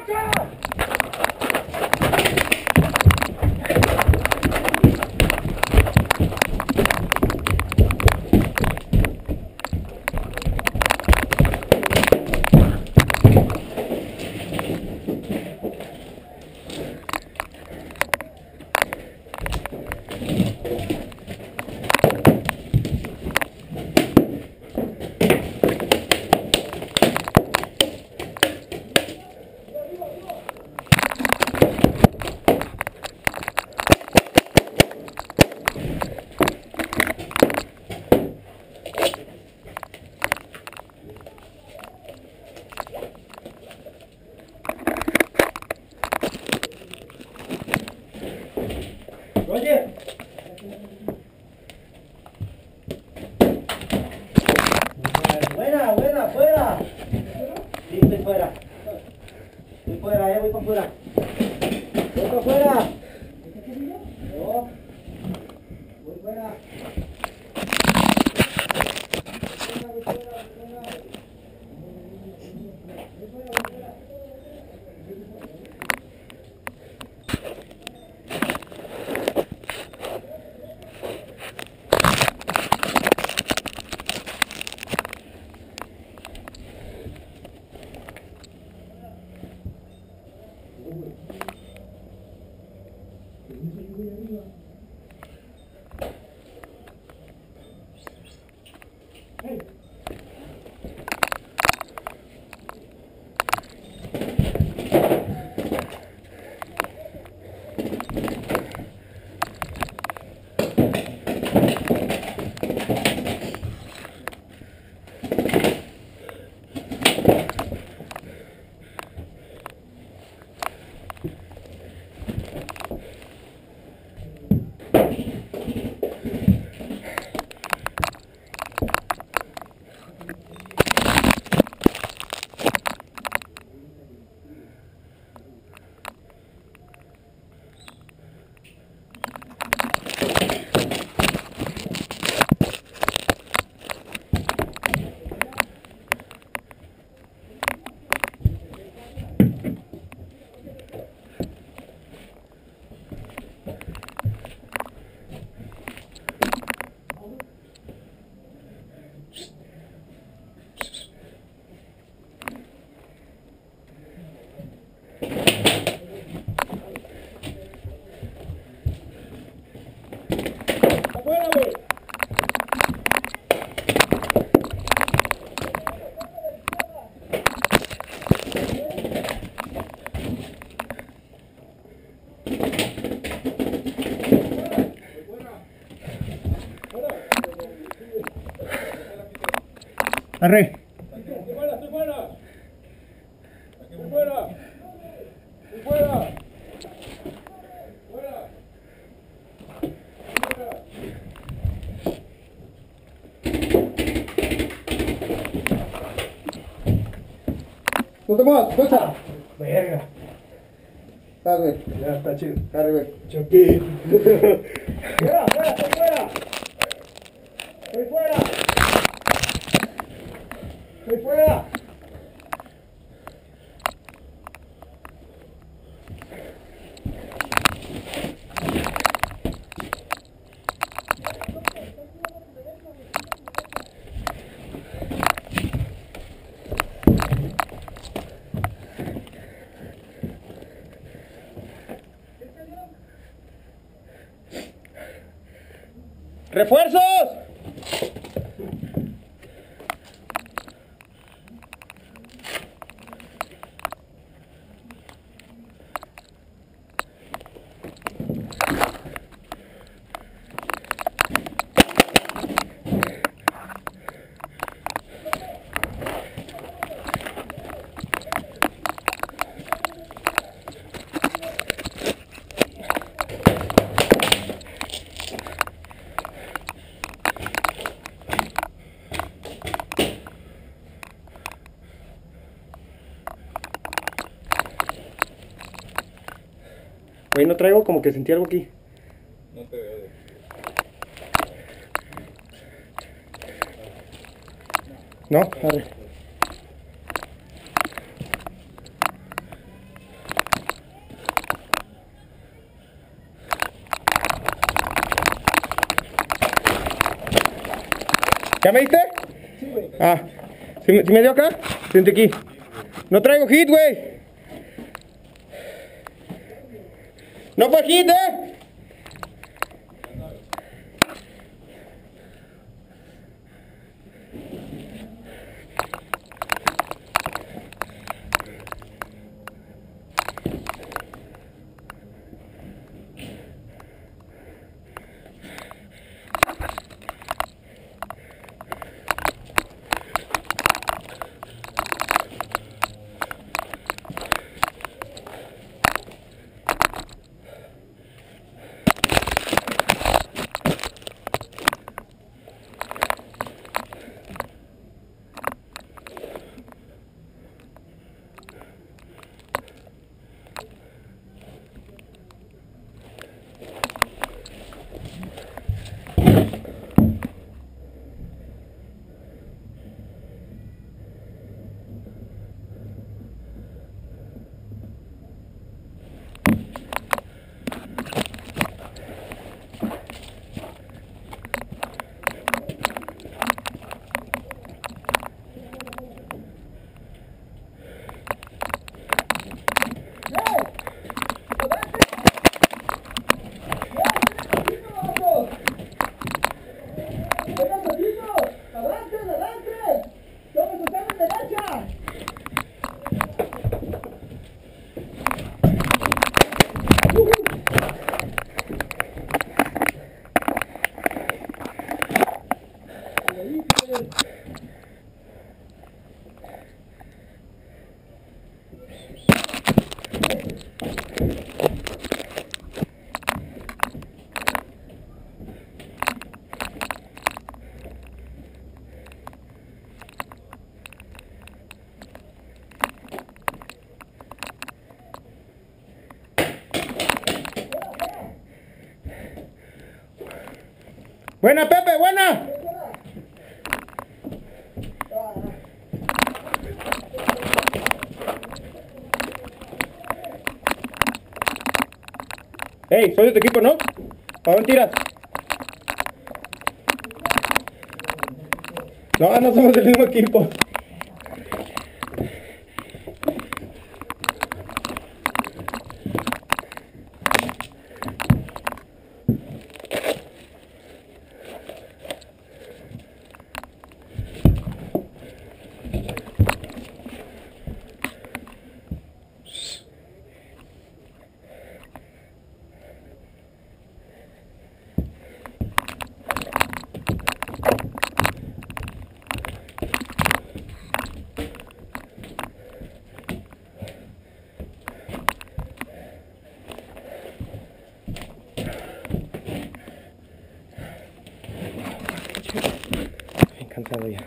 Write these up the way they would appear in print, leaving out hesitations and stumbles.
Oye. Buena, buena, fuera. Sí, estoy fuera. Estoy fuera, voy para afuera. Voy para afuera. No. Voy fuera. Arre. Estoy fuera, estoy fuera. Estoy fuera. Estoy fuera. Fuera. No te muevas, suelta. Verga. Dale, Ya está chido. dale, güey. Chapín. Fuera, fuera, estoy fuera. Estoy fuera. Estoy fuera. ¡Refuerzos! Güey, no traigo, como que sentí algo aquí. No te veo. No, arre. ¿Ya me diste? Sí, güey. Ah, ¿sí me dio acá? Siente aquí. No traigo hit, güey. No fue hit, Buena, Pepe, buena. Ey, soy de tu equipo, ¿no? ¿Para dónde tiras? No, no somos del mismo equipo. Bien cansado ya.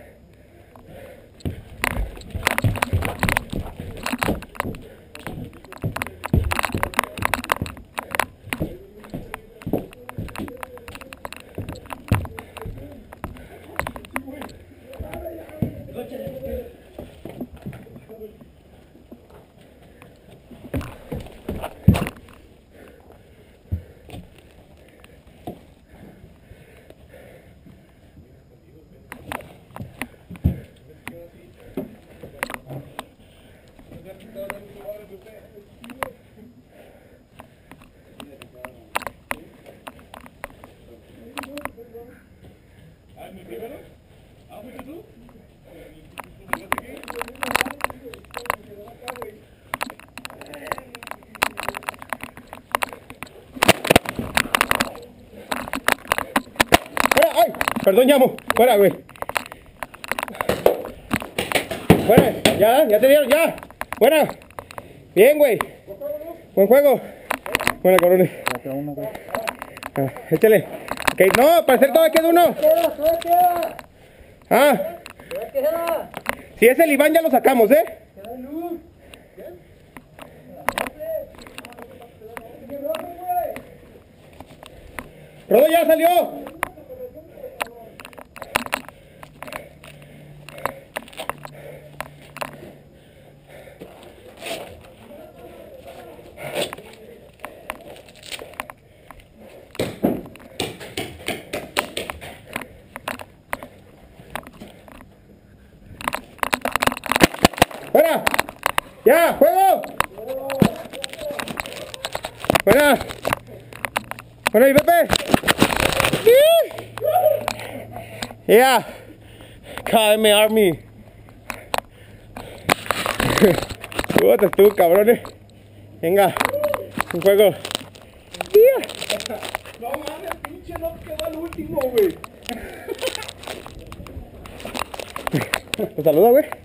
¡Ay! Perdón, llamo. Fuera, güey. Fuera, ya te dieron, ya. Fuera. Bien, güey. Buen juego. Buena, cabrones. Ah, échale. Okay. No, para hacer todo queda uno. Ah. Si es el Iván ya lo sacamos, ¿eh? Rodo ya salió. ¡Ya! ¡Juego! Buena. Bueno, ¿y Pepe? ¡Ya! KM Army. Puta, tú, cabrones. Venga, un juego. No mames, pinche no quedó el último, güey. Pues saluda, güey.